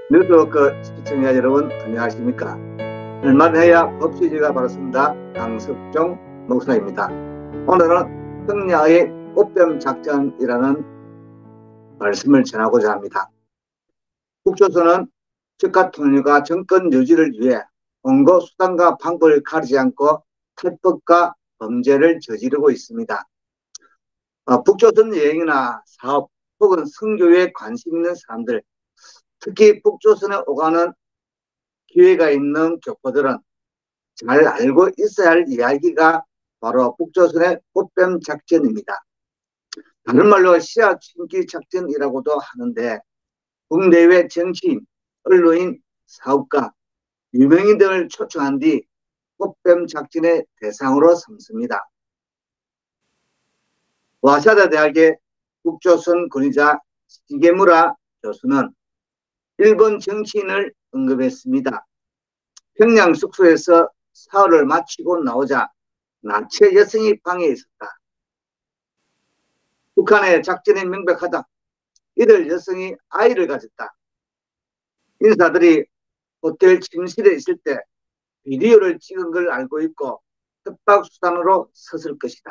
뉴스워크 시청자 여러분 안녕하십니까? 얼마해야 법치주의가 바랐습니다. 강석종 목사입니다. 오늘은 평야의 꽃뱀 작전이라는 말씀을 전하고자 합니다. 북조선은 즉각 통일과 정권 유지를 위해 원고 수단과 방법을 가리지 않고 탈법과 범죄를 저지르고 있습니다. 북조선 여행이나 사업 혹은 선교에 관심 있는 사람들, 특히 북조선에 오가는 기회가 있는 교포들은 잘 알고 있어야 할 이야기가 바로 북조선의 꽃뱀 작전입니다. 다른 말로 시야 침기 작전이라고도 하는데, 국내외 정치인, 언론인, 사업가, 유명인 등을 초청한 뒤 꽃뱀 작전의 대상으로 삼습니다. 와사다 대학의 북조선 권위자 시게무라 교수는 일본 정치인을 언급했습니다. 평양 숙소에서 사흘을 마치고 나오자 나체 여성이 방에 있었다. 북한의 작전이 명백하다. 이들 여성이 아이를 가졌다. 인사들이 호텔 침실에 있을 때 비디오를 찍은 걸 알고 있고 협박수단으로 섰을 것이다.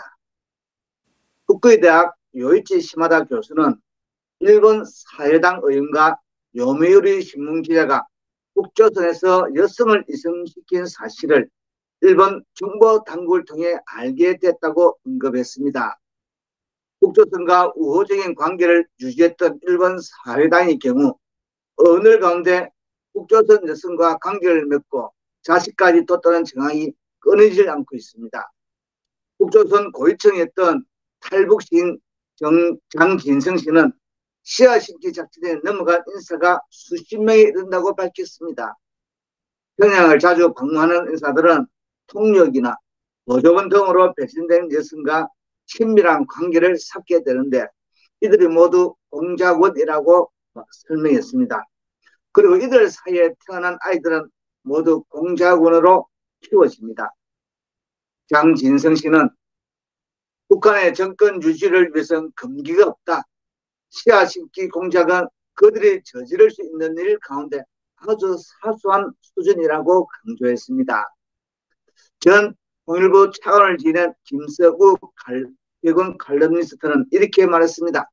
후쿠이 대학 요이치 시마다 교수는 일본 사회당 의원과 요미우리 신문 기자가 북조선에서 여성을 이송시킨 사실을 일본 정보 당국을 통해 알게 됐다고 언급했습니다. 북조선과 우호적인 관계를 유지했던 일본 사회당의 경우 어느 가운데 북조선 여성과 관계를 맺고 자식까지 뒀다는 정황이 끊이질 않고 있습니다. 북조선 고위층이었던 탈북시인 장진성 씨는 시아신기 작전에 넘어간 인사가 수십 명이 이른다고 밝혔습니다. 평양을 자주 방문하는 인사들은 통역이나 보조원 등으로 배신된 여성과 친밀한 관계를 삭게 되는데, 이들이 모두 공작원이라고 설명했습니다. 그리고 이들 사이에 태어난 아이들은 모두 공작원으로 키워집니다. 장진성 씨는 북한의 정권 유지를 위해서는 금기가 없다. 시아신기 공작은 그들이 저지를 수 있는 일 가운데 아주 사소한 수준이라고 강조했습니다. 전 통일부 차관을 지낸 김석우 개군 칼럼니스트는 이렇게 말했습니다.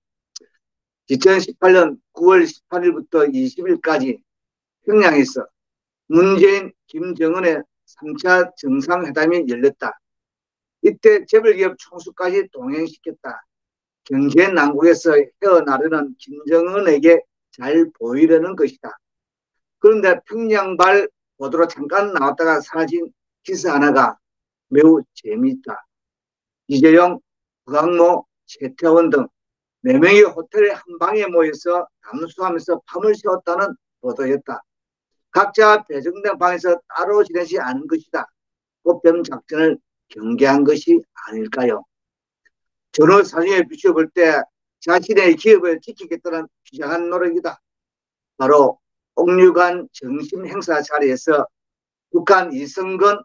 2018년 9월 18일부터 20일까지 평양에서 문재인, 김정은의 3차 정상회담이 열렸다. 이때 재벌기업 총수까지 동행시켰다. 경제 난국에서 헤어나르는 김정은에게 잘 보이려는 것이다. 그런데 평양발 보도로 잠깐 나왔다가 사라진 기사 하나가 매우 재미있다. 이재용, 부강모, 최태원 등 4명이 호텔의 한 방에 모여서 담수하면서 밤을 새웠다는 보도였다. 각자 배정된 방에서 따로 지내지 않은 것이다. 꽃뱀 작전을 경계한 것이 아닐까요? 전후 사진에 비춰볼 때 자신의 기업을 지키겠다는 비장한 노력이다. 바로 옥류관 정심 행사 자리에서 북한 이성근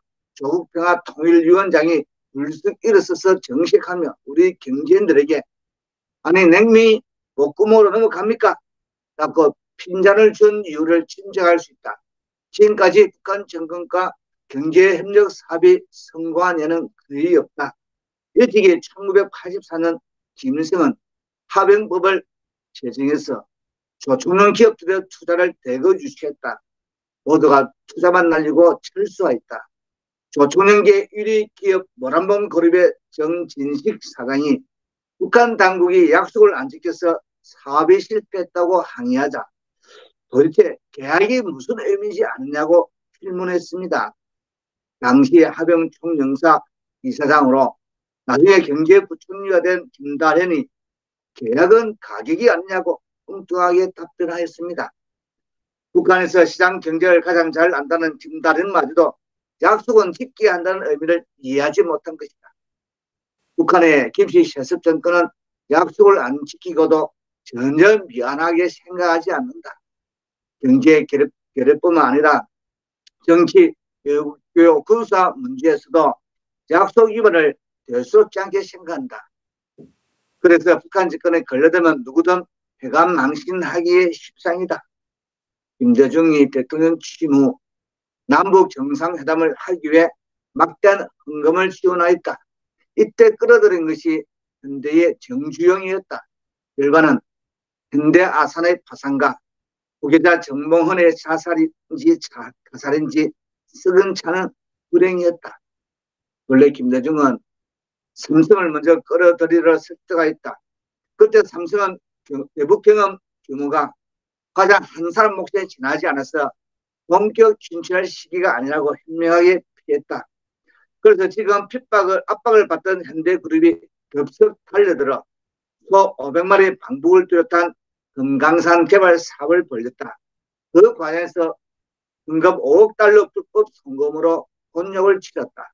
조국평화통일위원장이 불쑥 일어서서 정색하며 우리 경제인들에게 아니 냉미 목구멍으로 넘어갑니까? 라고 핀잔을 준 이유를 짐작할 수 있다. 지금까지 북한 정권과 경제협력 사업이 성공한 예는 거의 없다. 일찍이 1984년 김일성은 합병법을 제정해서 조총련 기업들의 투자를 대거 유치했다. 모두가 투자만 날리고 철수하였다. 조총련계 1위 기업 모란봉 그룹의 정진식 사장이 북한 당국이 약속을 안 지켜서 사업이 실패했다고 항의하자 도대체 계약이 무슨 의미인지 아느냐고 질문했습니다. 당시 합병총영사 이사장으로 나중에 경제부총리가 된 김다련이 계약은 가격이 아니냐고 엉뚱하게 답변하였습니다. 북한에서 시장 경제를 가장 잘 안다는 김다련마저도 약속은 지켜야 한다는 의미를 이해하지 못한 것이다. 북한의 김씨 세습 정권은 약속을 안 지키고도 전혀 미안하게 생각하지 않는다. 경제 결여뿐만 아니라 정치, 교육, 군사 문제에서도 약속 위반을 대수롭지 않게 생각한다. 그래서 북한 집권에 걸려들면 누구든 회감망신하기에 십상이다. 김대중이 대통령 취임 후 남북 정상회담을 하기 위해 막대한 헌금을 지원하였다. 이때 끌어들인 것이 현대의 정주영이었다. 결과는 현대 아산의 파산과 후계자 정몽헌의 자살인지 썩은 차는 불행이었다. 원래 김대중은 삼성을 먼저 끌어들이려 설득하였다. 그때 삼성은 대북경험 규모가 가장 한 사람 몫에 지나지 않아서 본격 진출할 시기가 아니라고 현명하게 피했다. 그래서 지금 압박을 받던 현대그룹이 덥석 달려들어 소 500마리 방북을 뚜렷한 금강산 개발 사업을 벌였다. 그 과정에서 금값 5억 달러 불법 송금으로 혼욕을 치렀다.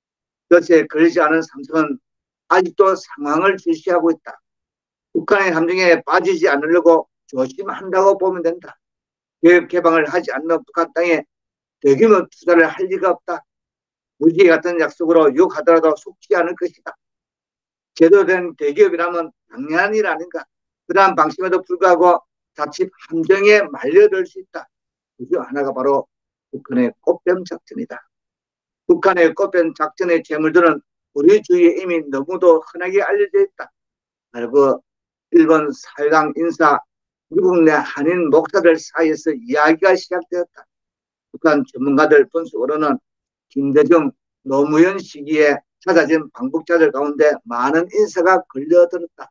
그것에 걸리지 않은 삼성은 아직도 상황을 주시하고 있다. 북한의 함정에 빠지지 않으려고 조심한다고 보면 된다. 개혁 개방을 하지 않는 북한 땅에 대규모 투자를 할 리가 없다. 무지개 같은 약속으로 유혹하더라도 속지 않을 것이다. 제대로 된 대기업이라면 당연한 일 아닌가. 그러한 방침에도 불구하고 자칫 함정에 말려들 수 있다. 그중 하나가 바로 북한의 꽃뱀 작전이다. 북한의 꽃뱀 작전의 재물들은 우리 주위에 이미 너무도 흔하게 알려져 있다. 바로 일본 사회당 인사, 미국 내 한인 목사들 사이에서 이야기가 시작되었다. 북한 전문가들 분석으로는 김대중, 노무현 시기에 찾아진 방북자들 가운데 많은 인사가 걸려들었다.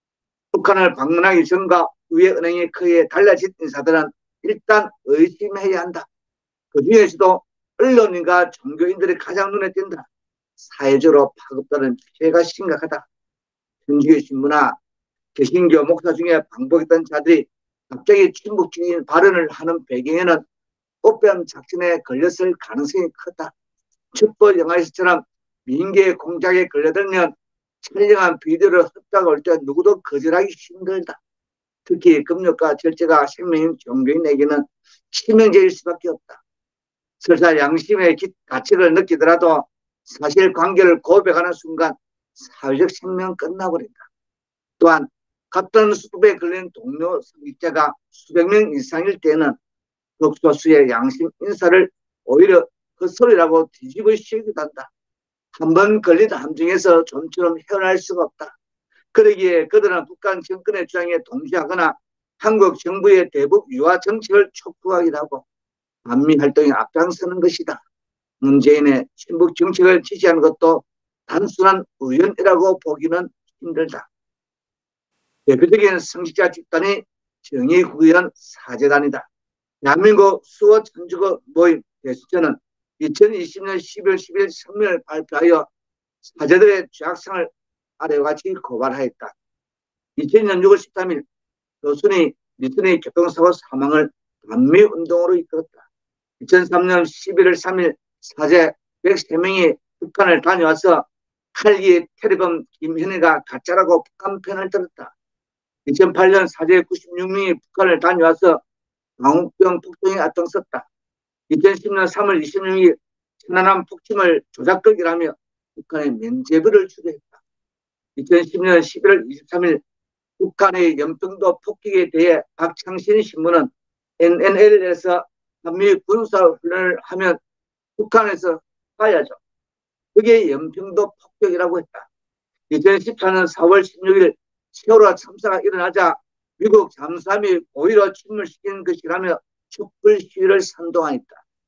북한을 방문하기 전과 후에 은행의 크게 달라진 인사들은 일단 의심해야 한다. 그 중에서도 언론인과 종교인들이 가장 눈에 띈다. 사회적으로 파급되는 피해가 심각하다. 현지의 신문이나 개신교 목사 중에 방북했던 자들이 갑자기 친북적인 발언을 하는 배경에는 꽃뱀 작전에 걸렸을 가능성이 크다. 첩보 영화에서처럼 민계의 공작에 걸려들면 촬영한 비디오를 흡다가 올 때 누구도 거절하기 힘들다. 특히 금욕과 절제가 생명인 종교인에게는 치명적일 수밖에 없다. 설사 양심의 가치를 느끼더라도 사실관계를 고백하는 순간 사회적 생명은 끝나버린다. 또한 같은 수법에 걸린 동료 성직자가 수백 명 이상일 때는 극소수의 양심 인사를 오히려 헛소리라고 뒤집어 씌우기도 한다. 한번 걸린 함정에서 좀처럼 헤어날 수가 없다. 그러기에 그들은 북한 정권의 주장에 동조하거나 한국 정부의 대북 유화 정책을 촉구하기도 하고 반미 활동에 앞장서는 것이다. 문재인의 친북 정책을 지지하는 것도 단순한 우연이라고 보기는 힘들다. 대표적인 성직자 집단이 정의구현 사재단이다. 대한민국 수호 천주교 모임 대수처는 2020년 12월 10일 성명을 발표하여 사제들의 죄악성을 아래와 같이 고발하였다. 2000년 6월 13일 교순이 리순이 교통사고 사망을 반미운동으로 이끌었다. 2003년 11월 3일 사제 103명이 북한을 다녀와서 칼기 테러범 김현희가 가짜라고 북한 편을 들었다. 2008년 사제 96명이 북한을 다녀와서 광우병 폭동에 앞장섰다. 2010년 3월 26일 천안함 폭침을 조작극이라며 북한에 면죄부를 주도했다. 2010년 11월 23일 북한의 연평도 폭격에 대해 박창신 신문은 NNL에서 한미 군사훈련을 하면 북한에서 봐야죠. 그게 연평도 폭격이라고 했다. 2014년 4월 16일 세월호 참사가 일어나자 미국 잠수함이 고의로 침몰시킨 것이라며 촛불 시위를 선동하였다.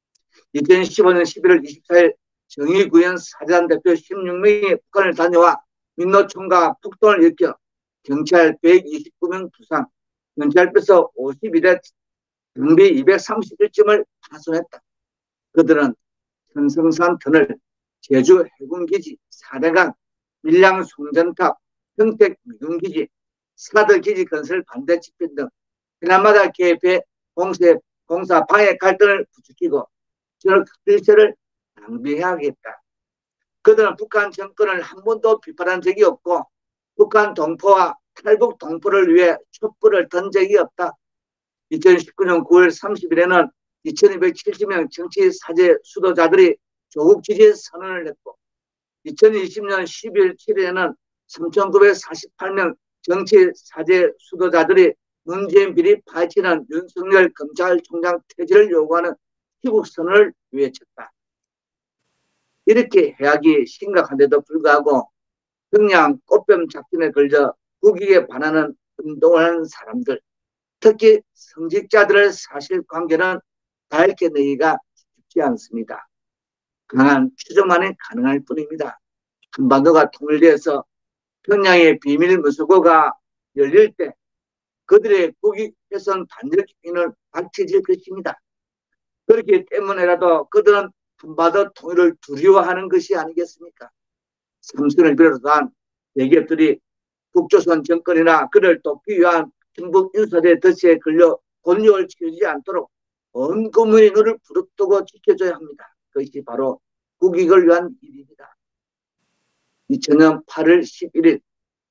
2015년 11월 24일 정의구현 사재단 대표 16명이 북한을 다녀와 민노총과 폭동을 일으켜 경찰 129명 부상, 경찰버스 51대, 장비 231점을 파손했다. 그들은 천성산 터널, 제주 해군기지, 사대강, 밀양 송전탑, 평택 미군기지, 스카드기지 건설 반대 집회 등 해남마다 개입해 공사 방해 갈등을 부추기고 저런 일세를 낭비해야겠다. 그들은 북한 정권을 한 번도 비판한 적이 없고 북한 동포와 탈북 동포를 위해 촛불을 든 적이 없다. 2019년 9월 30일에는 2270명 정치 사제 수도자들이 조국 지지 선언을 했고 2020년 12월 7일에는 3948명 정치 사제 수도자들이 문재인 비리 파헤치는 윤석열 검찰총장 퇴진을 요구하는 희국선언을 외쳤다. 이렇게 해악이 심각한데도 불구하고 그냥 꽃뱀 작전에 걸려 국익에 반하는 운동을 하는 사람들, 특히 성직자들의 사실관계는 밝혀내기가 쉽지 않습니다. 강한 추정만이 가능할 뿐입니다. 한반도가 통일돼서 평양의 비밀 무수고가 열릴 때 그들의 국익 훼손 반역 행위는 밝혀질 것입니다. 그렇기 때문에라도 그들은 한반도 통일을 두려워하는 것이 아니겠습니까? 삼성을 비롯한 대기업들이 북조선 정권이나 그를 돕기 위한 중국 인사들의 덫에 걸려 권력을 취하지 않도록 온 국민의 눈을 부릅뜨고 지켜줘야 합니다. 그것이 바로 국익을 위한 일입니다. 2000년 8월 11일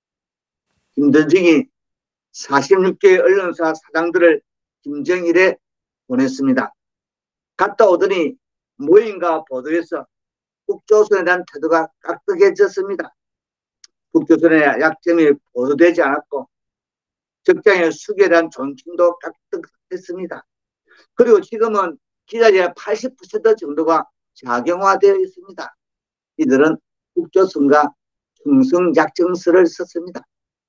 김대중이 46개 언론사 사장들을 김정일에 보냈습니다. 갔다 오더니 모임과 보도에서 북조선에 대한 태도가 깍두기해졌습니다. 북조선의 약점이 보도되지 않았고 적장의 수교에 대한 존중도 깍두기했습니다. 그리고 지금은 기자재의 80% 정도가 자경화되어 있습니다. 이들은 북조선과 충성약정서를 썼습니다.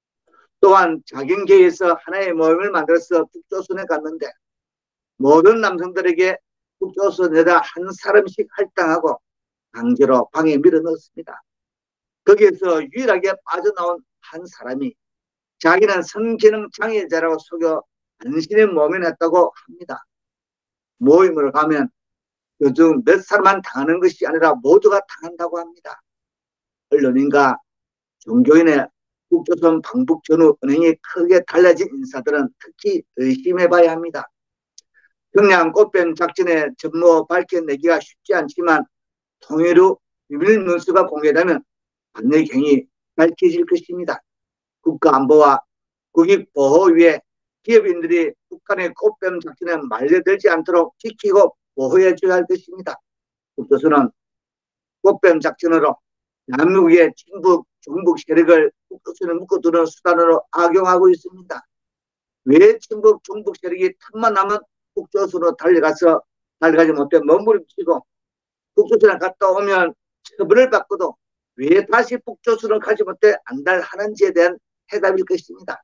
또한 자경계에서 하나의 모임을 만들어서 북조선에 갔는데 모든 남성들에게 북조선에다 한 사람씩 할당하고 강제로 방에 밀어넣었습니다. 거기에서 유일하게 빠져나온 한 사람이 자기는 성기능 장애자라고 속여 안신의 모면했다고 합니다. 모임을 가면 요즘 몇 사람만 당하는 것이 아니라 모두가 당한다고 합니다. 언론인과 종교인의 북조선 방북 전후 은행이 크게 달라진 인사들은 특히 의심해봐야 합니다. 평양 꽃뱀 작전의 전모 밝혀내기가 쉽지 않지만 통일 후 비밀 문서가 공개되면 반역 행위 밝혀질 것입니다. 국가안보와 국익보호 위해 기업인들이 북한의 꽃뱀 작전에 말려들지 않도록 지키고 보호해 줘야 할 것입니다. 북조선은 꽃뱀 작전으로 대한민국의 친북, 종북 세력을 북조선에 묶어두는 수단으로 악용하고 있습니다. 왜 친북, 종북 세력이 틈만 나면 북조선으로 달려가지 못해 머무르치고 북조선에 갔다 오면 처벌을 받고도 왜 다시 북조선으로 가지 못해 안달하는지에 대한 해답일 것입니다.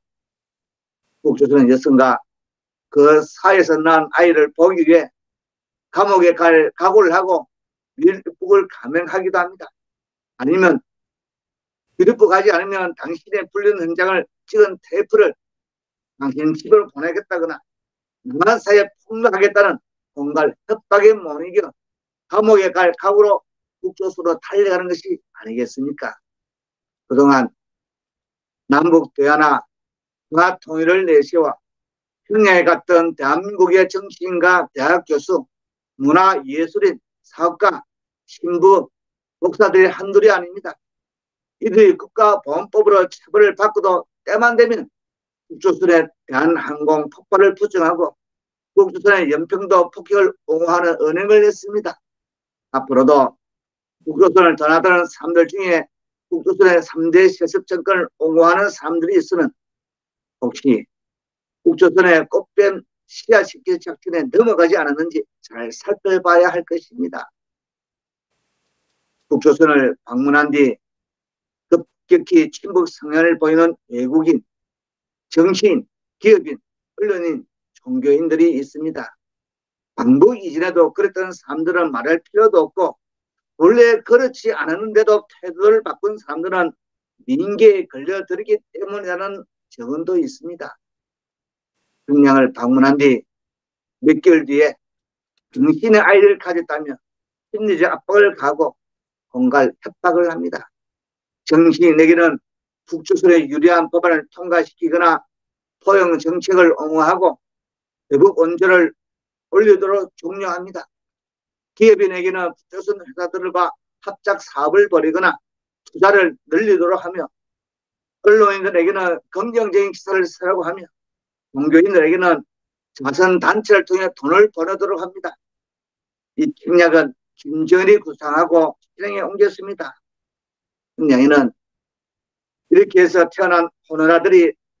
북조선의 여성과 그 사회에서 낳은 아이를 보기 위해 감옥에 갈 각오를 하고 밀북을 감행하기도 합니다. 아니면 밀북 가지 않으면 당신의 불륜 현장을 찍은 테이프를 당신 집으로 보내겠다거나 남한 사회에 폭로하겠다는 공갈 협박에 못 이겨 감옥에 갈 각오로 북조선으로 달려가는 것이 아니겠습니까? 그동안 남북 대화나 평화 통일을 내세워 평양에 갔던 대한민국의 정치인과 대학 교수, 문화예술인, 사업가, 신부, 목사들이 한둘이 아닙니다. 이들이 국가보안법으로 처벌을 받고도 때만 되면 북조선에 대한항공 폭발을 부정하고 북조선의 연평도 폭격을 옹호하는 언행을 했습니다. 앞으로도 북조선을 전하던 사람들 중에 북조선의 3대 세습 정권을 옹호하는 사람들이 있으면 혹시 북조선의 꽃뱀 시야시키 작전에 넘어가지 않았는지 잘 살펴봐야 할 것입니다. 북조선을 방문한 뒤 급격히 친북 성향을 보이는 외국인, 정치인, 기업인, 언론인, 종교인들이 있습니다. 방북 이전에도 그랬던 사람들은 말할 필요도 없고 원래 그렇지 않았는데도 태도를 바꾼 사람들은 민계에 걸려들기 때문이라는 증언도 있습니다. 평양을 방문한 뒤 몇 개월 뒤에 당신의 아이를 가졌다며 심리적 압박을 가하고 공갈 협박을 합니다. 정치인에게는 북조선의 유리한 법안을 통과시키거나 포용 정책을 옹호하고 대북 원조를 올리도록 종용합니다. 기업인에게는 북조선 회사들과 합작 사업을 벌이거나 투자를 늘리도록 하며 언론인들에게는 긍정적인 기사를 쓰라고 하며 종교인들에게는 자선단체를 통해 돈을 보내도록 합니다. 이 책략은 김정일이 구상하고 실행에 옮겼습니다. 평양에는 이렇게 해서 태어난 호노라들이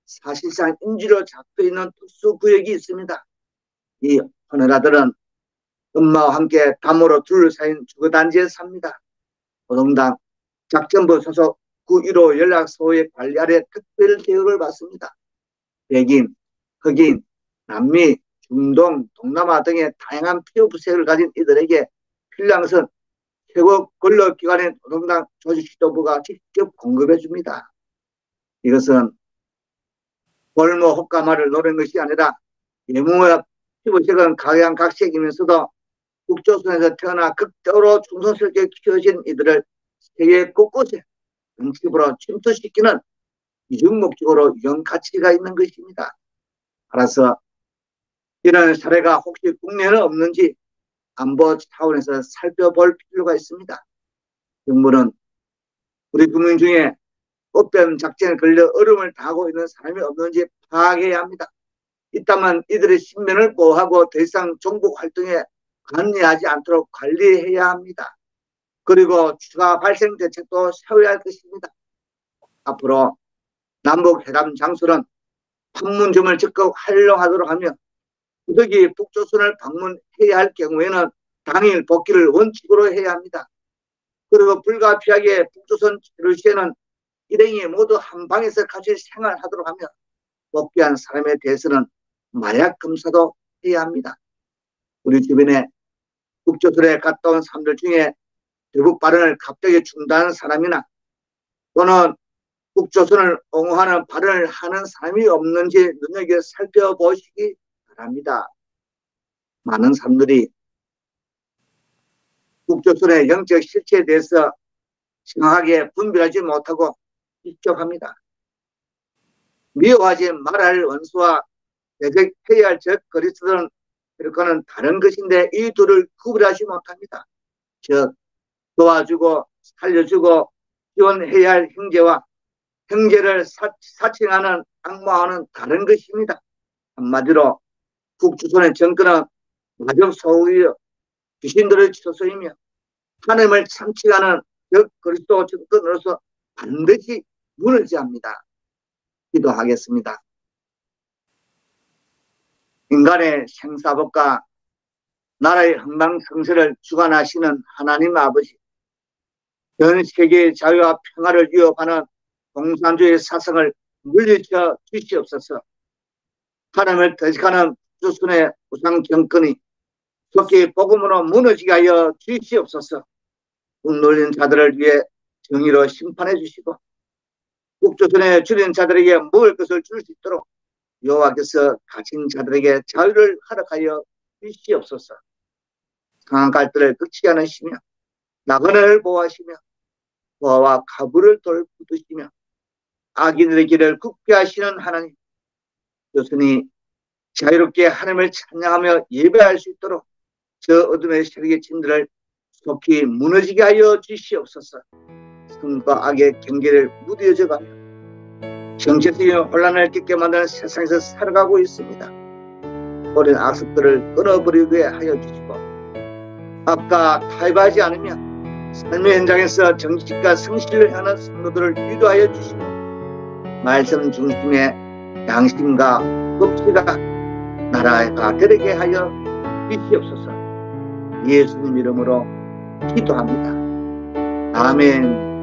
사실상 인지로 잡혀있는 특수구역이 있습니다. 이 헌혈아들은 엄마와 함께 담으로 둘러싸인 주거단지에 삽니다. 노동당 작전부 소속 915 연락소의 관리 아래 특별 대우를 받습니다. 백인, 흑인, 남미, 중동, 동남아 등의 다양한 피부색을 가진 이들에게 필요한 것은 최고 권력기관인 노동당 조직지도부가 직접 공급해 줍니다. 이것은 볼모 혹가마를 노린 것이 아니라 외모와 피부색은 각양각색이면서도 북조선에서 태어나 극적으로 충성스럽게 키워진 이들을 세계 곳곳에 정치부로 침투시키는 이중 목적으로 이런 가치가 있는 것입니다. 따라서 이런 사례가 혹시 국내에는 없는지 안보 차원에서 살펴볼 필요가 있습니다. 정부는 우리 국민 중에 꽃뱀 작전에 걸려 어려움을 당하고 있는 사람이 없는지 파악해야 합니다. 있다면 이들의 신변을 보호하고 더 이상 종북 활동에 관여하지 않도록 관리해야 합니다. 그리고 추가 발생 대책도 세워야 할 것입니다. 앞으로 남북 회담 장소는 판문점을 적극 활용하도록 하며 부득이 북조선을 방문해야 할 경우에는 당일 복귀를 원칙으로 해야 합니다. 그리고 불가피하게 북조선 러시아는 일행이 모두 한 방에서 같이 생활하도록 하며 복귀한 사람에 대해서는 마약 검사도 해야 합니다. 우리 주변에 북조선에 갔다 온 사람들 중에 대북 발언을 갑자기 중단한 사람이나 또는 북조선을 옹호하는 발언을 하는 사람이 없는지 눈여겨 살펴보시기 바랍니다. 많은 사람들이 북조선의 영적 실체에 대해서 정확하게 분별하지 못하고 입적합니다. 미워하지 말아야 할 원수와 대적해야 할 적 그리스도는 그렇고는 다른 것인데 이 둘을 구분하지 못합니다. 즉 도와주고 살려주고 지원해야 할 형제와 형제를 사칭하는 악마와는 다른 것입니다. 한마디로 북조선의 정권은 마적 소유여 귀신들의 처소이며 하나님을 참칭하는 적 그리스도 정권으로서 반드시 무너져야 합니다. 기도하겠습니다. 인간의 생사법과 나라의 흥망성쇠를 주관하시는 하나님 아버지, 전 세계의 자유와 평화를 위협하는 공산주의 사상을 물리쳐 주시옵소서. 하나님을 대적하는 조선의 우상 정권이 속히 복음으로 무너지게 하여 주시옵소서. 북놀린 자들을 위해 정의로 심판해 주시고 북조선의 줄인 자들에게 먹을 것을 줄 수 있도록 여호와께서 갇힌 자들에게 자유를 허락하여 주시옵소서. 상한 갈대를 극치게 하시며 나그네를 보호하시며 보아와 가부를 돌보시며 악인들의 길을 굽게 하시는 하나님, 조선이 자유롭게 하나님을 찬양하며 예배할 수 있도록 저 어둠의 세력의 짐들을 속히 무너지게 하여 주시옵소서. 선과 악의 경계를 무뎌져가며 정체적인 혼란을 겪게 만드는 세상에서 살아가고 있습니다. 오랜 악습들을 끊어버리게 하여 주시고 악과 타협하지 않으며 삶의 현장에서 정직과 성실을 향하는 성도들을 유도하여 주시고 말씀 중심의 양심과 법치가 나라가 되게 하여 주시옵소서. 예수님 이름으로 기도합니다. 아멘.